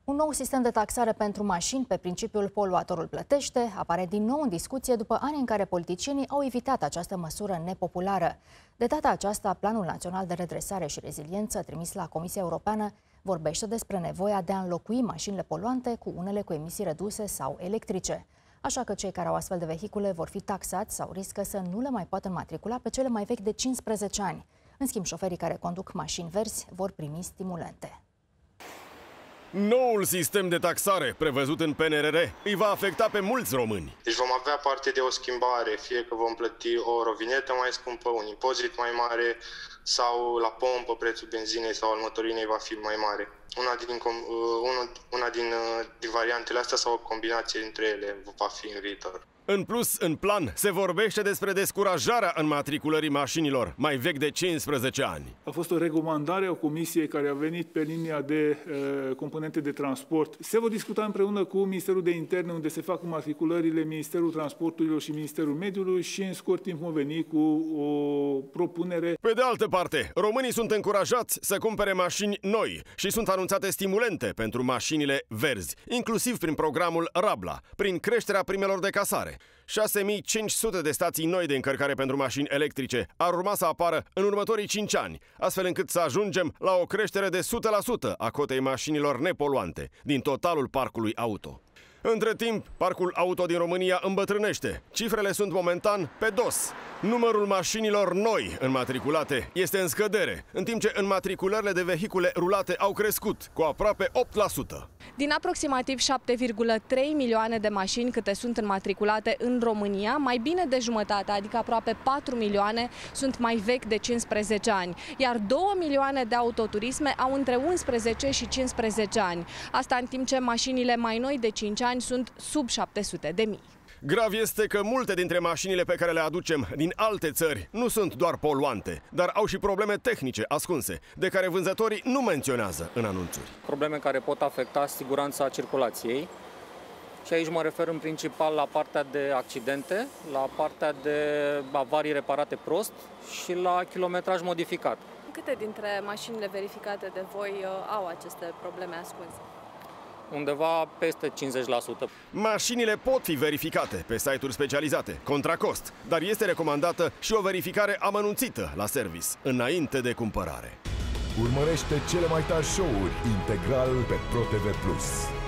Un nou sistem de taxare pentru mașini pe principiul poluatorul plătește apare din nou în discuție după ani în care politicienii au evitat această măsură nepopulară. De data aceasta, Planul Național de Redresare și Reziliență, trimis la Comisia Europeană, vorbește despre nevoia de a înlocui mașinile poluante cu unele cu emisii reduse sau electrice. Așa că cei care au astfel de vehicule vor fi taxați sau riscă să nu le mai poată înmatricula pe cele mai vechi de 15 ani. În schimb, șoferii care conduc mașini verzi vor primi stimulente. Noul sistem de taxare prevăzut în PNRR îi va afecta pe mulți români. Deci vom avea parte de o schimbare, fie că vom plăti o rovinetă mai scumpă, un impozit mai mare sau la pompă prețul benzinei sau al motorinei va fi mai mare. Una din variantele astea sau o combinație dintre ele va fi în viitor. În plus, în plan, se vorbește despre descurajarea înmatriculării mașinilor mai vechi de 15 ani. A fost o recomandare a Comisiei care a venit pe linia de componente de transport. Se va discuta împreună cu Ministerul de Interne, unde se fac înmatriculările, Ministerul Transporturilor și Ministerul Mediului și în scurt timp vom veni cu o propunere. Pe de altă parte, românii sunt încurajați să cumpere mașini noi și sunt anunțate stimulente pentru mașinile verzi, inclusiv prin programul Rabla, prin creșterea primelor de casare. 6500 de stații noi de încărcare pentru mașini electrice ar urma să apară în următorii 5 ani, astfel încât să ajungem la o creștere de 100% a cotei mașinilor nepoluante din totalul parcului auto. Între timp, parcul auto din România îmbătrânește. Cifrele sunt momentan pe dos. Numărul mașinilor noi înmatriculate este în scădere, în timp ce înmatriculările de vehicule rulate au crescut cu aproape 8%. Din aproximativ 7,3 milioane de mașini câte sunt înmatriculate în România, mai bine de jumătate, adică aproape 4 milioane, sunt mai vechi de 15 ani, iar 2 milioane de autoturisme au între 11 și 15 ani. Asta în timp ce mașinile mai noi de 5 ani sunt sub 700.000. Grav este că multe dintre mașinile pe care le aducem din alte țări nu sunt doar poluante, dar au și probleme tehnice ascunse, de care vânzătorii nu menționează în anunțuri. Probleme care pot afecta siguranța circulației și aici mă refer în principal la partea de accidente, la partea de avarii reparate prost și la kilometraj modificat. Câte dintre mașinile verificate de voi au aceste probleme ascunse? Undeva peste 50%. Mașinile pot fi verificate pe site-uri specializate, contra cost, dar este recomandată și o verificare amănunțită la service, înainte de cumpărare. Urmărește cele mai tari show-uri integral pe ProTV+.